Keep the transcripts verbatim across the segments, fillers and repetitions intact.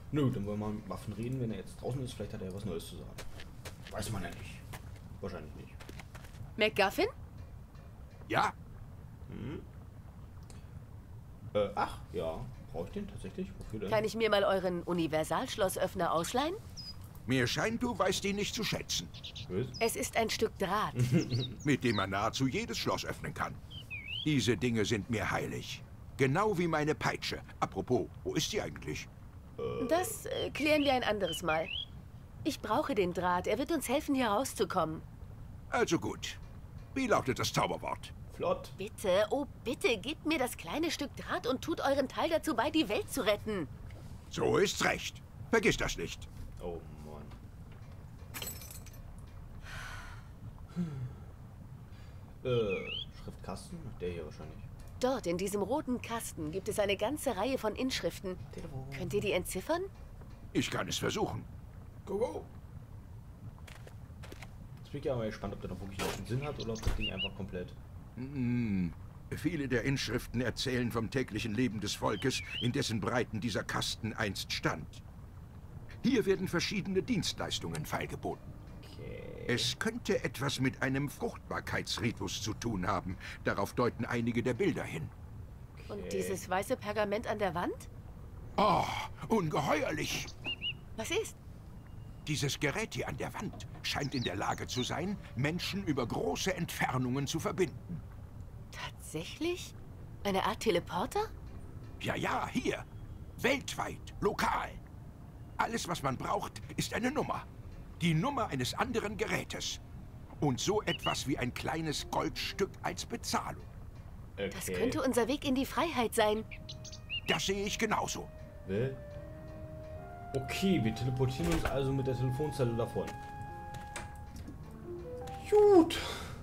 Nö, dann wollen wir mal mit Waffen reden, wenn er jetzt draußen ist. Vielleicht hat er was Neues zu sagen. Weiß man ja nicht. Wahrscheinlich nicht. MacGuffin? Ja? Hm. Äh, ach, ja. Brauche ich den tatsächlich? Wofür denn? Kann ich mir mal euren Universalschlossöffner ausleihen? Mir scheint, du weißt ihn nicht zu schätzen. Was? Es ist ein Stück Draht. Mit dem man nahezu jedes Schloss öffnen kann. Diese Dinge sind mir heilig. Genau wie meine Peitsche. Apropos, wo ist sie eigentlich? Das äh, klären wir ein anderes Mal. Ich brauche den Draht. Er wird uns helfen, hier rauszukommen. Also gut. Wie lautet das Zauberwort? Flott. Bitte, oh bitte, gebt mir das kleine Stück Draht und tut euren Teil dazu bei, die Welt zu retten. So ist's recht. Vergiss das nicht. Oh Mann. Hm. Äh, Schriftkasten? Der hier wahrscheinlich. Dort, in diesem roten Kasten, gibt es eine ganze Reihe von Inschriften. Telefon. Könnt ihr die entziffern? Ich kann es versuchen. Go, go. Jetzt bin ich ja mal gespannt, ob der noch wirklich einen Sinn hat oder ob das Ding einfach komplett... Hm. Viele der Inschriften erzählen vom täglichen Leben des Volkes, in dessen Breiten dieser Kasten einst stand. Hier werden verschiedene Dienstleistungen feilgeboten. Okay. Es könnte etwas mit einem Fruchtbarkeitsritus zu tun haben. Darauf deuten einige der Bilder hin. Und dieses weiße Pergament an der Wand? Oh, ungeheuerlich! Was ist? Dieses Gerät hier an der Wand scheint in der Lage zu sein, Menschen über große Entfernungen zu verbinden. Tatsächlich? Eine Art Teleporter? Ja, ja, hier. Weltweit, lokal. Alles, was man braucht, ist eine Nummer. Die Nummer eines anderen Gerätes. Und so etwas wie ein kleines Goldstück als Bezahlung. Okay. Das könnte unser Weg in die Freiheit sein. Das sehe ich genauso. Will? Okay, wir teleportieren uns also mit der Telefonzelle davon. Gut.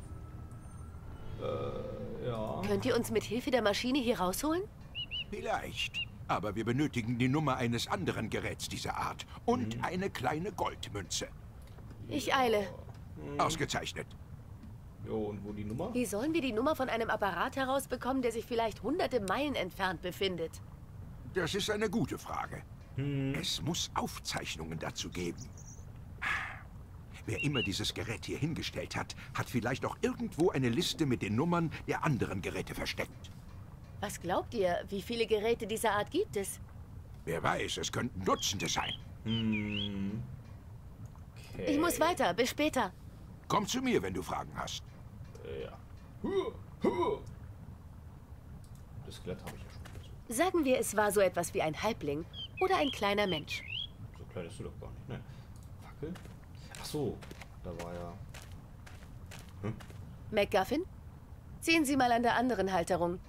Äh, ja. Könnt ihr uns mit Hilfe der Maschine hier rausholen? Vielleicht. Aber wir benötigen die Nummer eines anderen Geräts dieser Art. Und Mhm. eine kleine Goldmünze. Ich eile. Ausgezeichnet. Jo, und wo die Nummer? Wie sollen wir die Nummer von einem Apparat herausbekommen, der sich vielleicht hunderte Meilen entfernt befindet? Das ist eine gute Frage. Hm. Es muss Aufzeichnungen dazu geben. Wer immer dieses Gerät hier hingestellt hat, hat vielleicht auch irgendwo eine Liste mit den Nummern der anderen Geräte versteckt. Was glaubt ihr, wie viele Geräte dieser Art gibt es? Wer weiß, es könnten Dutzende sein. Hm. Okay. Ich muss weiter, bis später. Komm zu mir, wenn du Fragen hast. Äh, ja. Huh, huh. Das Skelett habe ich ja schon versucht. Sagen wir, es war so etwas wie ein Halbling oder ein kleiner Mensch. So klein ist du doch gar nicht, ne? Fackel? Ach so, da war ja... Hm? MacGuffin? Ziehen Sie mal an der anderen Halterung.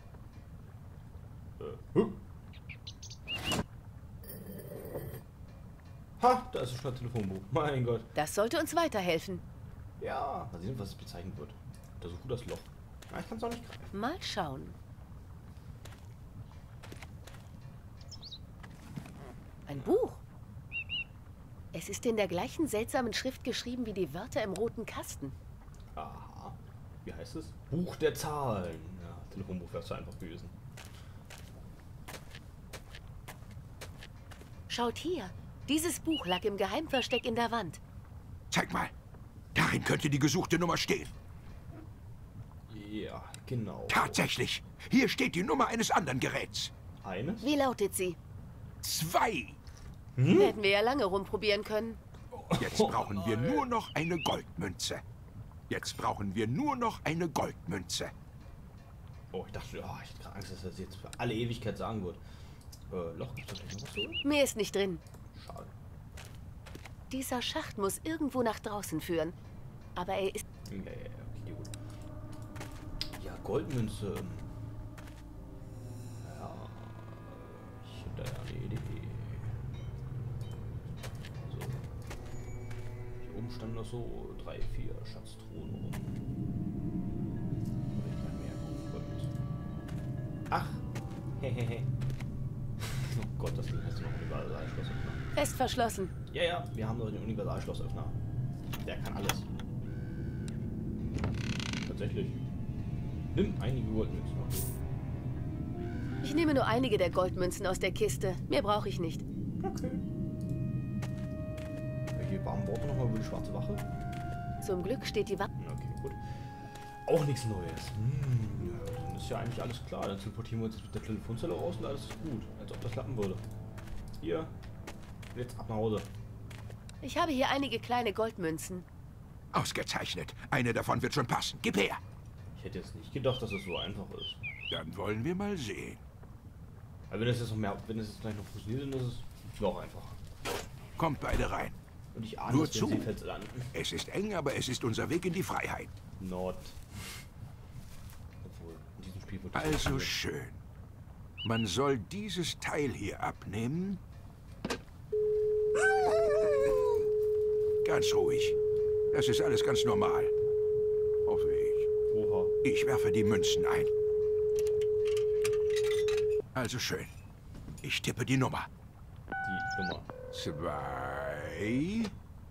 Äh, huh. Ha, da ist schon ein Telefonbuch. Mein Gott. Das sollte uns weiterhelfen. Ja, mal sehen, was es bezeichnet wird. Untersuche das Loch. Ja, ich kann es auch nicht greifen. Mal schauen. Ein Buch. Es ist in der gleichen seltsamen Schrift geschrieben wie die Wörter im roten Kasten. Aha. Wie heißt es? Buch der Zahlen. Ja, Telefonbuch wäre es einfach gewesen. Schaut hier. Dieses Buch lag im Geheimversteck in der Wand. Zeig mal. Darin könnte die gesuchte Nummer stehen. Ja, genau. Tatsächlich. Hier steht die Nummer eines anderen Geräts. Eines? Wie lautet sie? Zwei. Hm? Hätten wir ja lange rumprobieren können. Jetzt brauchen wir nur noch eine Goldmünze. Jetzt brauchen wir nur noch eine Goldmünze. Oh, ich dachte, oh, ich hatte gerade Angst, dass er das jetzt für alle Ewigkeit sagen wird. Äh, Loch, gibt's da gleich noch was so? Mehr ist nicht drin. Schade. Dieser Schacht muss irgendwo nach draußen führen. Aber er ist... Ja, ja, ja, okay, gut. Ja, Goldmünze. Ja, ich hätte ja eine Idee. So. Hier oben standen noch so drei, vier Schatztruhen rum. Oder ich kann mehr Goldmünze. Ach, hehehe. Oh Gott, das Ding heißt noch Universalschlossöffner. fest verschlossen. Ja, ja, wir haben noch den Universalschlossöffner. Der kann alles. Tatsächlich. Nimm einige Goldmünzen noch. Ich nehme nur einige der Goldmünzen aus der Kiste. Mehr brauche ich nicht. Okay. Hier warmen Worte nochmal über die schwarze Wache. Zum Glück steht die Wache. Okay, gut. Auch nichts Neues. Hm, ja, dann ist ja eigentlich alles klar. Dann teleportieren wir uns jetzt mit der Telefonzelle raus und alles ist gut. Als ob das klappen würde. Hier. Jetzt ab nach Hause. Ich habe hier einige kleine Goldmünzen. Ausgezeichnet. Eine davon wird schon passen. Gib her. Ich hätte jetzt nicht gedacht, dass es so einfach ist. Dann wollen wir mal sehen. Aber wenn es jetzt noch mehr, wenn es jetzt gleich noch fusioniert, dann ist es noch einfacher. Kommt beide rein. Und ich ahne, Nur dass wir zu. in Seefeld landen. Es ist eng, aber es ist unser Weg in die Freiheit. Nord. Obwohl, in diesem Spiel wird das Also nicht schön. Man soll dieses Teil hier abnehmen. Ganz ruhig. Das ist alles ganz normal. Hoffe ich. Oha. Ich werfe die Münzen ein. Also schön. Ich tippe die Nummer. Die Nummer. Zwei.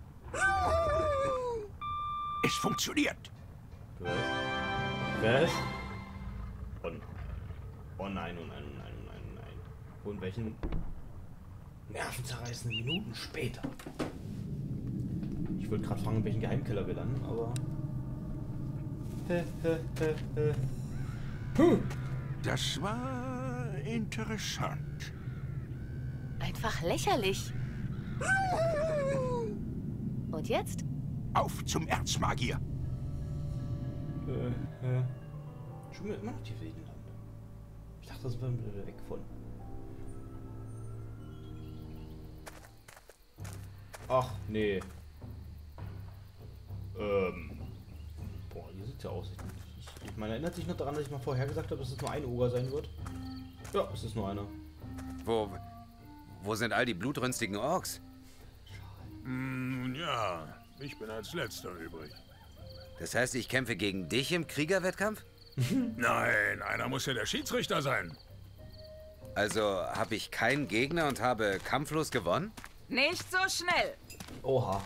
Es funktioniert. Was? Was? Oh, oh nein, oh nein, oh nein, oh nein, oh nein. Und welchen nervenzerreißenden Minuten später. Ich wollte gerade fragen, in welchen Geheimkeller wir landen, aber... Puh. Das war interessant. Einfach lächerlich. Und jetzt? Auf zum Erzmagier. Äh, äh. Schon immer noch die wilden Lande. Ich dachte, das wären wir weg von. Ach, nee. Ähm. Boah, hier sieht's ja aus. Ich, ich, man erinnert sich noch daran, dass ich mal vorher gesagt habe, dass es nur ein Oger sein wird. Ja, es ist nur einer. Wo, wo sind all die blutrünstigen Orks? Nun ja, ich bin als letzter übrig. Das heißt, ich kämpfe gegen dich im Kriegerwettkampf? Nein, einer muss ja der Schiedsrichter sein. Also habe ich keinen Gegner und habe kampflos gewonnen? Nicht so schnell. Oha.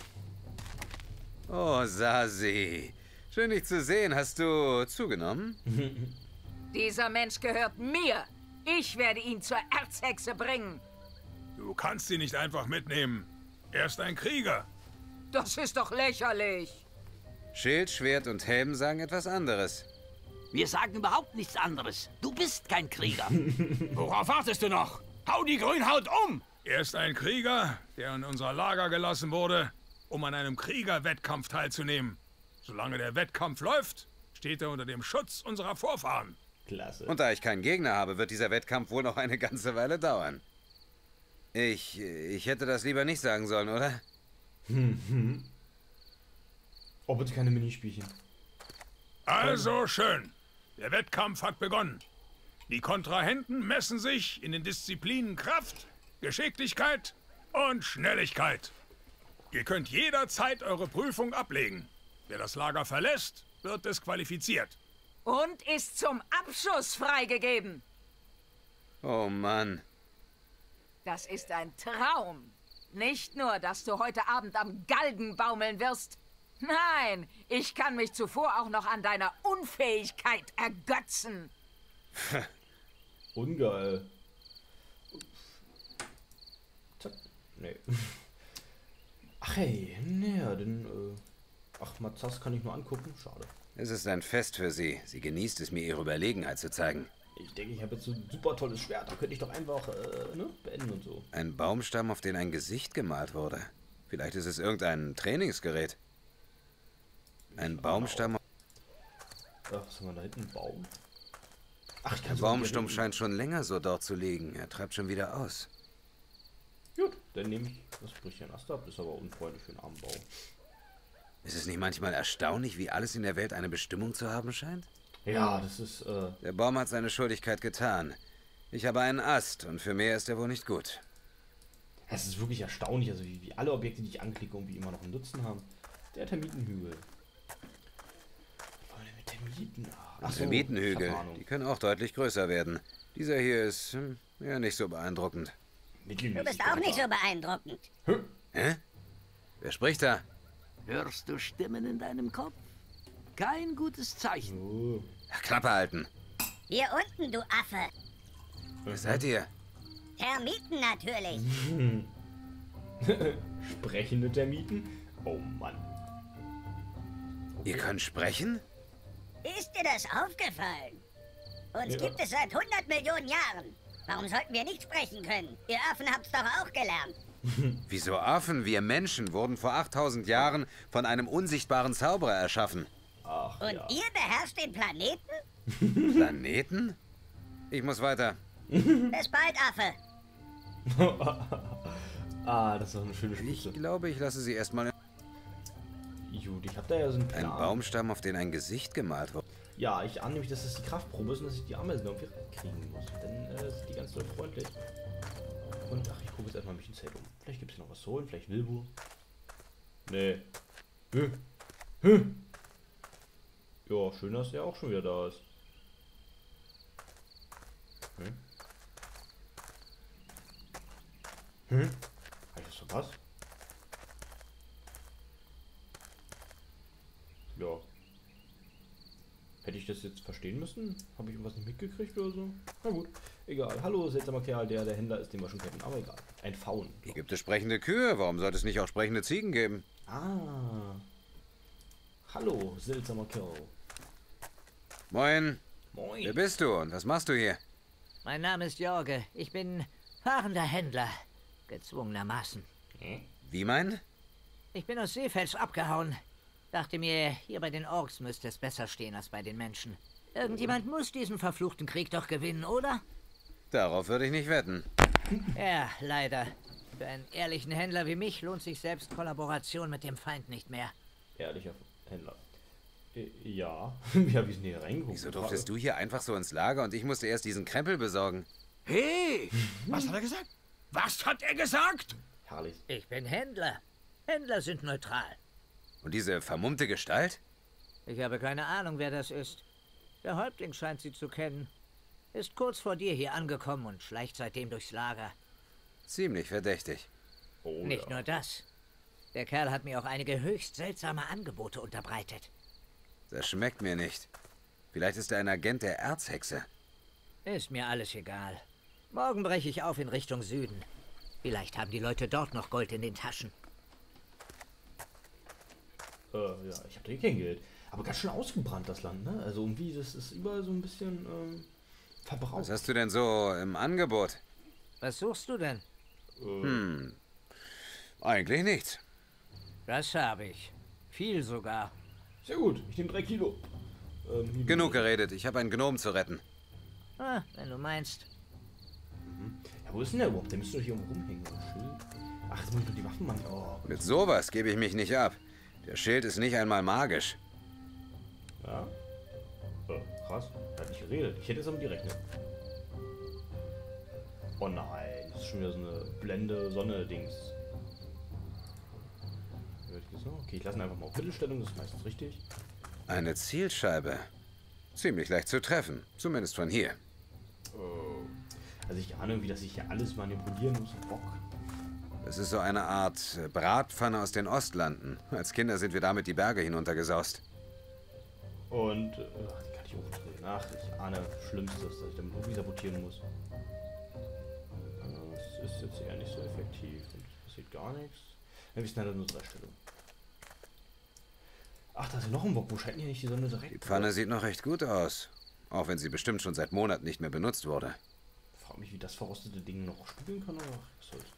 Oh, Sasi. Schön, dich zu sehen. Hast du zugenommen? Dieser Mensch gehört mir. Ich werde ihn zur Erzhexe bringen. Du kannst ihn nicht einfach mitnehmen. Er ist ein Krieger. Das ist doch lächerlich. Schild, Schwert und Helm sagen etwas anderes. Wir sagen überhaupt nichts anderes. Du bist kein Krieger. Worauf wartest du noch? Hau die Grünhaut um! Er ist ein Krieger, der in unser Lager gelassen wurde, um an einem Kriegerwettkampf teilzunehmen. Solange der Wettkampf läuft, steht er unter dem Schutz unserer Vorfahren. Klasse. Und da ich keinen Gegner habe, wird dieser Wettkampf wohl noch eine ganze Weile dauern. Ich, ich hätte das lieber nicht sagen sollen, oder? Hm, hm. Oh, bitte keine Minispielchen. Also schön. Der Wettkampf hat begonnen. Die Kontrahenten messen sich in den Disziplinen Kraft, Geschicklichkeit und Schnelligkeit. Ihr könnt jederzeit eure Prüfung ablegen. Wer das Lager verlässt, wird disqualifiziert. Und ist zum Abschuss freigegeben. Oh Mann. Das ist ein Traum. Nicht nur, dass du heute Abend am Galgen baumeln wirst. Nein, ich kann mich zuvor auch noch an deiner Unfähigkeit ergötzen. Ungeil. Zack. Nee. Ach hey, naja, dann, äh... Ach, Mazas kann ich nur angucken. Schade. Es ist ein Fest für sie. Sie genießt es, mir ihre Überlegenheit zu zeigen. Ich denke, ich habe jetzt so ein super tolles Schwert. Da könnte ich doch einfach, äh, ne, beenden und so. Ein Baumstamm, auf den ein Gesicht gemalt wurde. Vielleicht ist es irgendein Trainingsgerät. Ein Baumstamm... Ach, was haben wir da hinten? Ein Baum? Ach, ich kann Der so Baumstumm mit- scheint schon länger so dort zu liegen. Er treibt schon wieder aus. Gut, dann nehme ich das Brüchchen Ast ab. Ist aber unfreundlich für einen armen Baum. Ist es nicht manchmal erstaunlich, wie alles in der Welt eine Bestimmung zu haben scheint? Ja, das ist, äh... Der Baum hat seine Schuldigkeit getan. Ich habe einen Ast und für mehr ist er wohl nicht gut. Es ist wirklich erstaunlich, also wie, wie alle Objekte, die ich anklicke, irgendwie immer noch einen Nutzen haben. Der Termitenhügel. Was wollen wir mit Termiten? Ach so, Termitenhügel, ich hab Ahnung. die können auch deutlich größer werden. Dieser hier ist hm, ja nicht so beeindruckend. Du bist auch nicht so beeindruckend. Hä? Wer spricht da? Hörst du Stimmen in deinem Kopf? Kein gutes Zeichen. Oh. Klappe halten. Hier unten, du Affe. Wer seid ihr? Termiten natürlich. Sprechende Termiten? Oh Mann. Ihr könnt sprechen? Ist dir das aufgefallen? Uns Ja. gibt es seit hundert Millionen Jahren. Warum sollten wir nicht sprechen können? Ihr Affen habt's doch auch gelernt. Wieso Affen? Wir Menschen wurden vor achttausend Jahren von einem unsichtbaren Zauberer erschaffen. Ach, Und ja. ihr beherrscht den Planeten? Planeten? Ich muss weiter. Bis bald, Affe. Ah, das ist doch eine schöne Ich Spitze. glaube, ich lasse sie erstmal. Gut, ich hab da ja so einen Ein Plan. Baumstamm, auf den ein Gesicht gemalt wurde. Ja, ich ahne nämlich, dass das die Kraftprobe ist und dass ich die Ameisen irgendwie reinkriegen muss. Dann äh, sind die ganz doll freundlich. Und ach, ich gucke jetzt erstmal ein bisschen Zelt um. Vielleicht gibt es noch was zu holen, vielleicht Wilbur. Nee. Hä? Hä? Ja, schön, dass der auch schon wieder da ist. Hm? Hm? Hab ich das verpasst? Ja. Hätte ich das jetzt verstehen müssen? Habe ich irgendwas nicht mitgekriegt oder so? Na gut, egal. Hallo, seltsamer Kerl, der der Händler ist, den wir schon kennen. Aber egal. Ein Faun. Hier gibt es sprechende Kühe. Warum sollte es nicht auch sprechende Ziegen geben? Ah. Hallo, seltsamer Kerl. Moin. Moin. Wer bist du und was machst du hier? Mein Name ist Jorge. Ich bin fahrender Händler. Gezwungenermaßen. Wie mein? Ich bin aus Seefels abgehauen. Dachte mir, hier bei den Orks müsste es besser stehen als bei den Menschen. Irgendjemand muss diesen verfluchten Krieg doch gewinnen, oder? Darauf würde ich nicht wetten. Ja, leider. Für einen ehrlichen Händler wie mich lohnt sich selbst Kollaboration mit dem Feind nicht mehr. Ehrlicher Händler. Äh, ja. Wie hab ich denn hier reingeguckt? Wieso durftest du hier einfach so ins Lager und ich musste erst diesen Krempel besorgen? Hey, was hat er gesagt? Was hat er gesagt? Herrlich. Ich bin Händler. Händler sind neutral. Und diese vermummte Gestalt? Ich habe keine Ahnung, wer das ist. Der Häuptling scheint sie zu kennen. Ist kurz vor dir hier angekommen und schleicht seitdem durchs Lager. Ziemlich verdächtig. Oh, Nicht ja. nur das. Der Kerl hat mir auch einige höchst seltsame Angebote unterbreitet. Das schmeckt mir nicht. Vielleicht ist er ein Agent der Erzhexe. Ist mir alles egal. Morgen breche ich auf in Richtung Süden. Vielleicht haben die Leute dort noch Gold in den Taschen. Äh, ja, ich habe hier kein Geld. Aber ganz schön ausgebrannt, das Land, ne? Also irgendwie, das ist überall so ein bisschen ähm, verbraucht. Was hast du denn so im Angebot? Was suchst du denn? Äh, Hm, eigentlich nichts. Das habe ich. Viel sogar. Sehr gut, ich nehme drei Kilo. Ähm, hier Genug geredet, ich habe einen Gnom zu retten. Ah, wenn du meinst. Ja, wo ist denn der überhaupt? Der müsste doch hier irgendwo rumhängen. Oder Schild? Ach, jetzt muss ich nur die Waffen machen. Oh, Mit sowas gebe ich mich nicht ab. Der Schild ist nicht einmal magisch. ja. Äh, krass. Er hat nicht geredet. Ich hätte jetzt aber die rechnen. Oh nein, das ist schon wieder so eine blende Sonne-Dings. Okay, ich lasse ihn einfach mal auf Mittelstellung, das ist meistens richtig. Eine Zielscheibe. Ziemlich leicht zu treffen, zumindest von hier. Oh. Also ich ahne irgendwie, dass ich hier alles manipulieren muss. Bock. Das ist so eine Art Bratpfanne aus den Ostlanden. Als Kinder sind wir damit die Berge hinuntergesaust. Und, äh, die kann ich umdrehen. Ach, ich ahne Schlimmstes, dass ich damit irgendwie sabotieren muss. Das ist jetzt eher nicht so effektiv. Und es passiert gar nichts. Ja, wir sind halt nur drei Stellungen. Ach, da ist noch ein Bock. Wo scheint hier nicht die Sonne direkt? Die Pfanne sieht noch recht gut aus. Auch wenn sie bestimmt schon seit Monaten nicht mehr benutzt wurde. Ich frage mich, wie das verrostete Ding noch spiegeln kann, aber was soll's.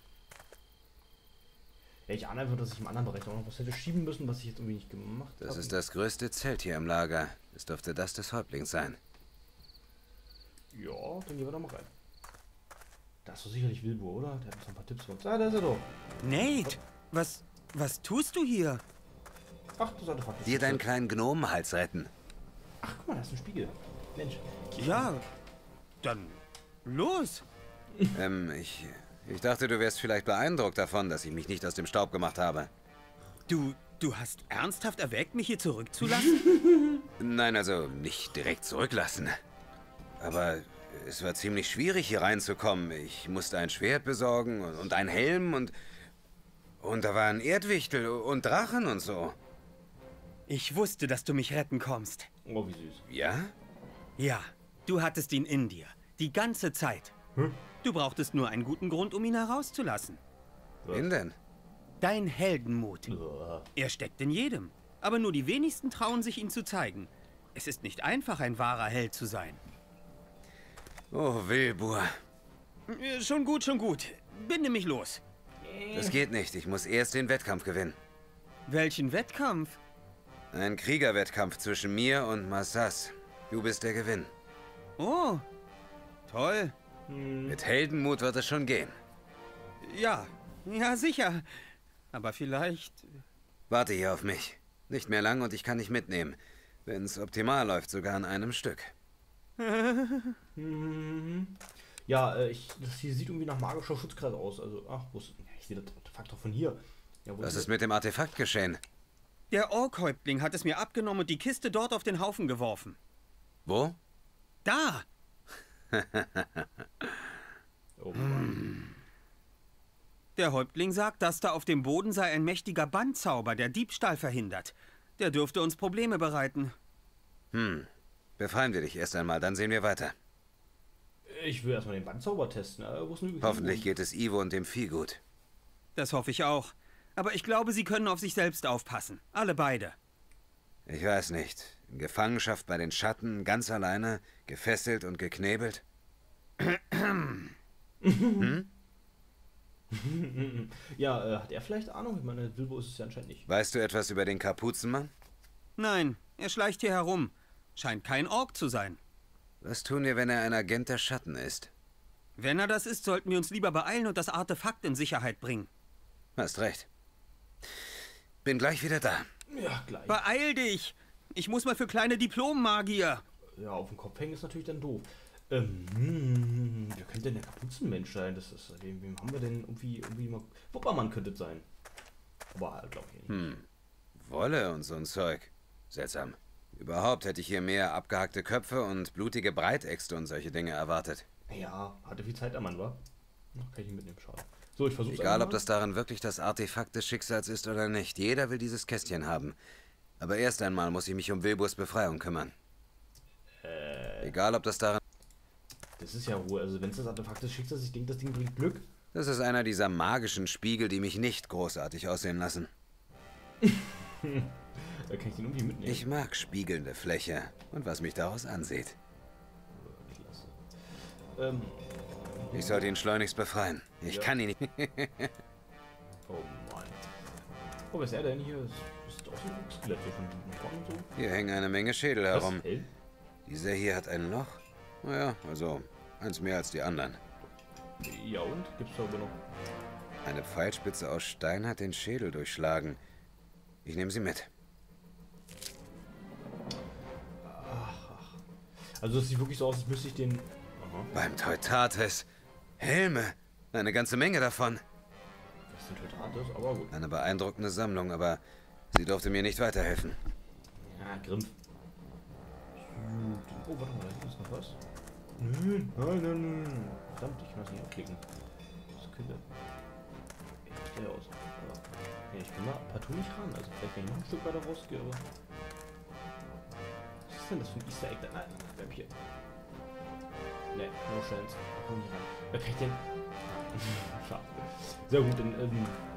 Ja, ich ahne einfach, dass ich im anderen Bereich auch noch was hätte schieben müssen, was ich jetzt irgendwie nicht gemacht habe. Das ist das größte Zelt hier im Lager. Es dürfte das des Häuptlings sein. Ja, dann gehen wir da mal rein. Das ist doch sicherlich Wilbur, oder? Der hat uns noch ein paar Tipps für uns. Ah, da ist er doch. Nate, was, was tust du hier? Ach, du Artefakt. Dir deinen kleinen Gnomenhals retten. Ach, guck mal, da ist ein Spiegel. Mensch. Ja, dann los. Ähm, ich, ich dachte, du wärst vielleicht beeindruckt davon, dass ich mich nicht aus dem Staub gemacht habe. Du, du hast ernsthaft erwägt, mich hier zurückzulassen? Nein, also nicht direkt zurücklassen. Aber es war ziemlich schwierig, hier reinzukommen. Ich musste ein Schwert besorgen und, und einen Helm und... Und da waren Erdwichtel und Drachen und so. Ich wusste, dass du mich retten kommst. Oh, wie süß. Ja? Ja, du hattest ihn in dir. Die ganze Zeit. Hm? Du brauchtest nur einen guten Grund, um ihn herauszulassen. Wen denn? Dein Heldenmut. Er steckt in jedem. Aber nur die wenigsten trauen sich, ihn zu zeigen. Es ist nicht einfach, ein wahrer Held zu sein. Oh, Wilbur. Äh, Schon gut, schon gut. Binde mich los. Das geht nicht. Ich muss erst den Wettkampf gewinnen. Welchen Wettkampf? Ein Kriegerwettkampf zwischen mir und Massas. Du bist der Gewinn. Oh, toll. Mit Heldenmut wird es schon gehen. Ja, ja, sicher. Aber vielleicht... Warte hier auf mich. Nicht mehr lang und ich kann dich mitnehmen. Wenn es optimal läuft, sogar an einem Stück. Ja, äh, ich, das hier sieht irgendwie nach magischer Schutzkreis aus. Also, ach, wo ist... Ja, ich sehe das Artefakt doch von hier. Ja, wo Was ist ist mit dem Artefakt geschehen? Der Orkhäuptling hat es mir abgenommen und die Kiste dort auf den Haufen geworfen. Wo? Da! Oh Mann. Der Häuptling sagt, dass da auf dem Boden sei ein mächtiger Bandzauber, der Diebstahl verhindert. Der dürfte uns Probleme bereiten. Hm. Befreien wir dich erst einmal, dann sehen wir weiter. Ich will erstmal den Bandzauber testen. Äh, wo ist denn Hoffentlich geht es Ivo und dem Vieh gut. Das hoffe ich auch. Aber ich glaube, sie können auf sich selbst aufpassen. Alle beide. Ich weiß nicht. In Gefangenschaft bei den Schatten, ganz alleine, gefesselt und geknebelt. hm? Ja, äh, hat er vielleicht Ahnung? Ich meine, Bilbo ist es ja anscheinend nicht. Weißt du etwas über den Kapuzenmann? Nein, er schleicht hier herum. Scheint kein Ork zu sein. Was tun wir, wenn er ein Agent der Schatten ist? Wenn er das ist, sollten wir uns lieber beeilen und das Artefakt in Sicherheit bringen. Hast recht. Bin gleich wieder da. Ja, gleich. Beeil dich! Ich muss mal für kleine Diplom-Magier. Ja, auf dem Kopf hängen ist natürlich dann doof. Ähm, hm, wer könnte denn der Kapuzenmensch sein? Das ist, wem, wem haben wir denn irgendwie, irgendwie mal... Wuppermann könnte es sein. Aber glaube ich nicht. Hm. Wolle und so ein Zeug. Seltsam. Überhaupt hätte ich hier mehr abgehackte Köpfe und blutige Breitäxte und solche Dinge erwartet. Ja, hatte viel Zeit, der Mann, war. Kann ich ihn mitnehmen, schade. So, ich versuch's Egal, ob das darin wirklich das Artefakt des Schicksals ist oder nicht. Jeder will dieses Kästchen haben. Aber erst einmal muss ich mich um Wilburs Befreiung kümmern. Äh, Egal, ob das darin... Das ist ja Ruhe. Also, wenn es das Artefakt des Schicksals ist, ich denke, das Ding bringt Glück. Das ist einer dieser magischen Spiegel, die mich nicht großartig aussehen lassen. Da kann ich den irgendwie mitnehmen. Ich mag spiegelnde Fläche und was mich daraus ansieht. Klasse. Ähm... Ich sollte ihn schleunigst befreien. Ich Ja. kann ihn nicht. Oh Mann. Oh, was ist er denn hier? Das ist auch so ein Skelett hier von vorne und so. Hier hängen eine Menge Schädel Was? herum. Hell? Dieser hier hat ein Loch. Naja, also eins mehr als die anderen. Ja und? Gibt's da aber noch? Eine Pfeilspitze aus Stein hat den Schädel durchschlagen. Ich nehme sie mit. Ach, ach. Also das sieht wirklich so aus, als müsste ich den... Aha. Beim Teutates. Helme. Eine ganze Menge davon. Was sind Teutates? Aber gut. Eine beeindruckende Sammlung, aber sie durfte mir nicht weiterhelfen. Ja, Grimpf. Oh, warte mal, da ist noch was. Nein, nein, nein, nein. Verdammt, ich kann das nicht anklicken. Das könnte... Wie sieht der aus? Aber, ja, ich kann da partout nicht ran. Also vielleicht, wenn ich noch ein Stück weiter rausgehe, aber... Was ist denn das für ein Easter Egg? Nein, bleib hier. Ne, no chance. Da komm ich ran. Wer kann ich denn... Schade. Sehr gut, dann, ähm...